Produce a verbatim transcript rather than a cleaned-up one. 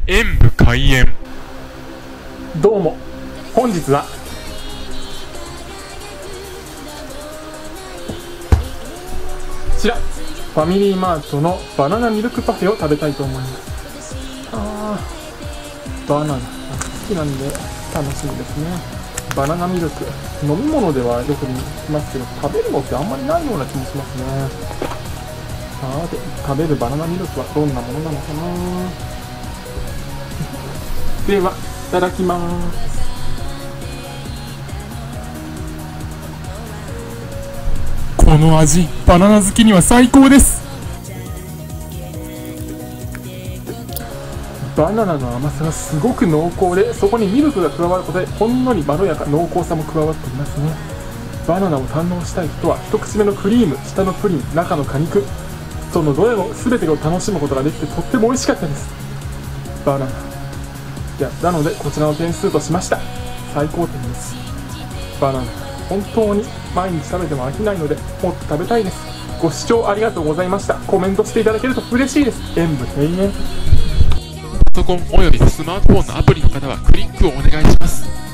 演武開演。 どうも、本日はこちらファミリーマートのバナナミルクパフェを食べたいと思います。あー、バナナ好きなんで楽しみですね。バナナミルク、飲み物ではよく見ますけど、食べるのってあんまりないような気もしますね。さて、食べるバナナミルクはどんなものなのかな。では、いただきます。 この味、バナナ好きには最高です。 バナナの甘さがすごく濃厚で、そこにミルクが加わることでほんのりまろやか濃厚さも加わっていますね。バナナを堪能したい人は一口目のクリーム、下のプリン、中の果肉、そのどれも全てを楽しむことができてとっても美味しかったです。バナナ、いや、なのでこちらの点数としました。最高点です。バナナ本当に毎日食べても飽きないのでもっと食べたいです。ご視聴ありがとうございました。コメントしていただけると嬉しいです。演武閉園。 パソコンおよびスマートフォンのアプリの方はクリックをお願いします。